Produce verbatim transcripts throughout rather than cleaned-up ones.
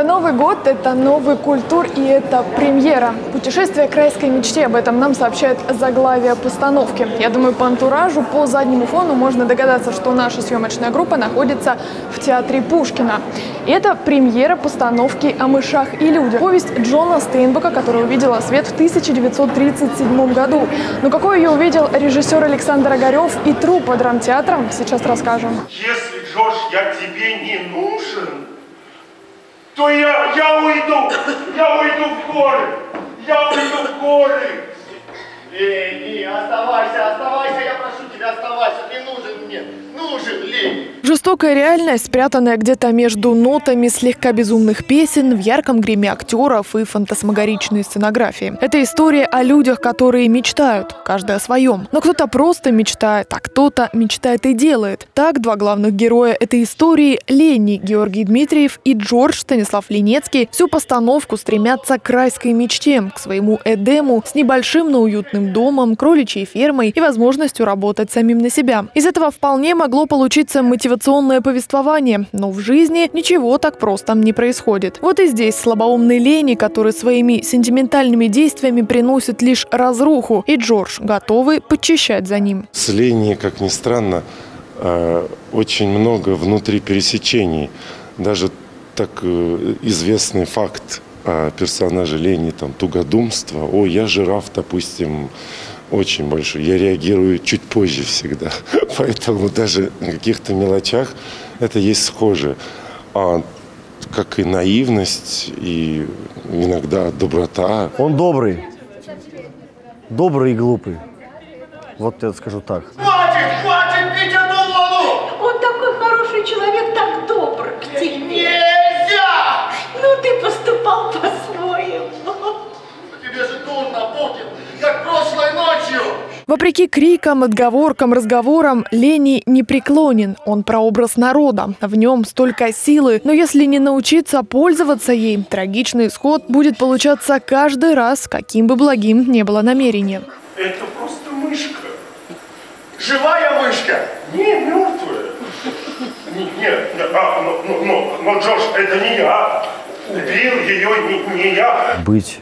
Это Новый год, это новый культур и это премьера. Путешествие к райской мечте, об этом нам сообщает заглавие постановки. Я думаю, по антуражу, по заднему фону можно догадаться, что наша съемочная группа находится в театре Пушкина. И это премьера постановки о мышах и людях. Повесть Джона Стейнбека, которая увидела свет в тысяча девятьсот тридцать седьмом году. Но какой ее увидел режиссер Александр Огарев и труппа драмтеатра, сейчас расскажем. Если, Джош, я тебе не нужен, то я, я уйду, я уйду в горы, я уйду в горы. Лени, оставайся, оставайся, я прошу тебя, оставайся, ты нужен мне, нужен, Лени. Жестокая реальность, спрятанная где-то между нотами слегка безумных песен, в ярком гриме актеров и фантасмагоричной сценографии. Это история о людях, которые мечтают, каждый о своем. Но кто-то просто мечтает, а кто-то мечтает и делает. Так, два главных героя этой истории – Лени Георгий Дмитриев и Джордж Станислав Ленецкий – всю постановку стремятся к райской мечте, к своему Эдему с небольшим, но уютным домом, кроличьей фермой и возможностью работать самим на себя. Из этого вполне могло получиться мотивационное повествование, но в жизни ничего так просто не происходит. Вот и здесь слабоумный Лени, который своими сентиментальными действиями приносит лишь разруху, и Джордж готовы подчищать за ним. С Лени, как ни странно, очень много внутри пересечений. Даже так известный факт о персонаже Лени, там, тугодумство. О, я жираф, допустим, очень большой. Я реагирую чуть позже всегда. Поэтому даже на каких-то мелочах это есть схоже. А как и наивность, и иногда доброта. Он добрый. Добрый и глупый. Вот я скажу так. Хватит, хватит пить эту воду! Он такой хороший человек, так добр к тебе. Нельзя! Ну, ты поступал по-своему. Тебе же дурно будет, как прошлой ночью. Вопреки крикам, отговоркам, разговорам, Лени не преклонен. Он прообраз народа. В нем столько силы. Но если не научиться пользоваться ей, трагичный исход будет получаться каждый раз, каким бы благим ни было намерение. Это просто мышка. Живая мышка, не мертвая. Нет, а, но, но, но, но, Джош, это не я. Убил ее не, не я. Быть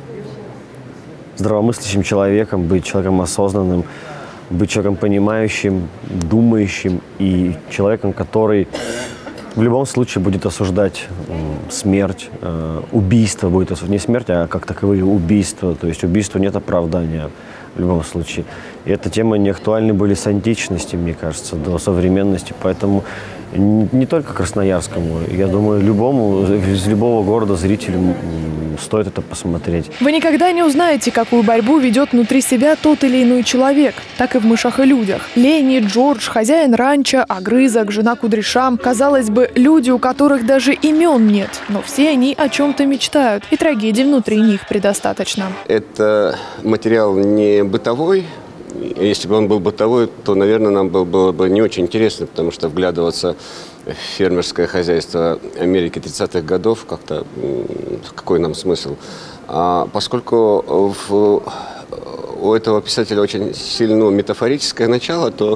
здравомыслящим человеком, быть человеком осознанным, быть человеком понимающим, думающим и человеком, который в любом случае будет осуждать смерть, убийство будет осуждать. Не смерть, а как таковые убийства. То есть убийству нет оправдания в любом случае. И эта тема не актуальны были с античности, мне кажется, до современности. Поэтому не только красноярскому, я думаю, любому, из любого города зрителю стоит это посмотреть. Вы никогда не узнаете, какую борьбу ведет внутри себя тот или иной человек, так и в «Мышах и людях». Лени, Джордж, хозяин ранчо, огрызок, жена Кудряша. Казалось бы, люди, у которых даже имен нет, но все они о чем-то мечтают, и трагедий внутри них предостаточно. Это материал не бытовой. Если бы он был бытовой, то, наверное, нам было бы не очень интересно, потому что вглядываться в фермерское хозяйство Америки тридцатых годов, как-то какой нам смысл? А поскольку в, у этого писателя очень сильно метафорическое начало, то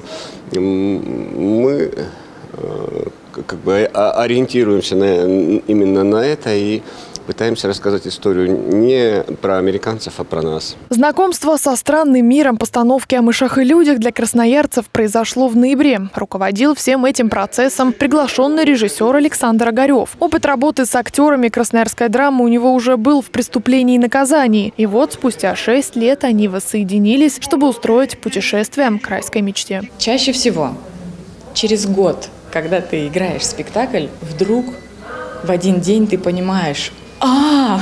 мы как бы ориентируемся на, именно на это и пытаемся рассказать историю не про американцев, а про нас. Знакомство со странным миром постановки о мышах и людях для красноярцев произошло в ноябре. Руководил всем этим процессом приглашенный режиссер Александр Огарев. Опыт работы с актерами красноярской драмы у него уже был в «Преступлении и наказании». И вот спустя шесть лет они воссоединились, чтобы устроить путешествие к райской мечте. Чаще всего через год, когда ты играешь спектакль, вдруг в один день ты понимаешь: а,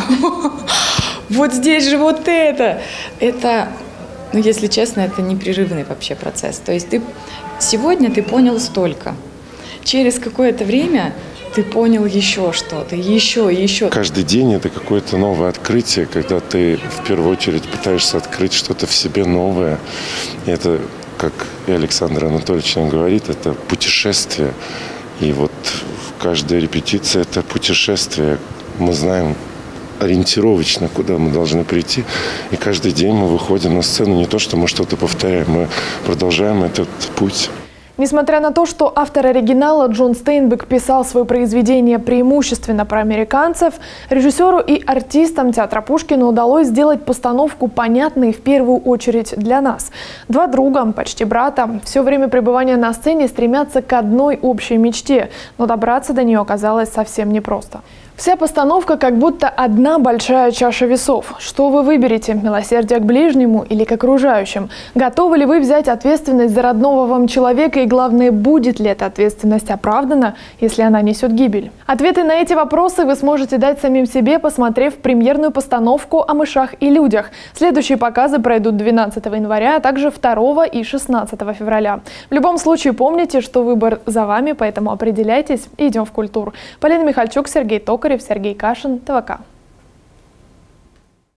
вот здесь же вот это. Это, ну, если честно, это непрерывный вообще процесс. То есть ты сегодня ты понял столько. Через какое-то время ты понял еще что-то, еще, еще. Каждый день это какое-то новое открытие, когда ты в первую очередь пытаешься открыть что-то в себе новое. И это, как и Александр Анатольевич нам говорит, это путешествие. И вот каждая репетиция – это путешествие. Мы знаем ориентировочно, куда мы должны прийти. И каждый день мы выходим на сцену. Не то, что мы что-то повторяем, мы продолжаем этот путь. Несмотря на то, что автор оригинала Джон Стейнбек писал свое произведение преимущественно про американцев, режиссеру и артистам театра Пушкина удалось сделать постановку понятной в первую очередь для нас. Два друга, почти брата, все время пребывания на сцене стремятся к одной общей мечте, но добраться до нее оказалось совсем непросто. Вся постановка как будто одна большая чаша весов. Что вы выберете? Милосердие к ближнему или к окружающим? Готовы ли вы взять ответственность за родного вам человека? И главное, будет ли эта ответственность оправдана, если она несет гибель? Ответы на эти вопросы вы сможете дать самим себе, посмотрев премьерную постановку о мышах и людях. Следующие показы пройдут двенадцатого января, а также второго и шестнадцатого февраля. В любом случае помните, что выбор за вами, поэтому определяйтесь и идем в культуру. Полина Михальчук, Сергей Токарев, Сергей Кашин, ТВК.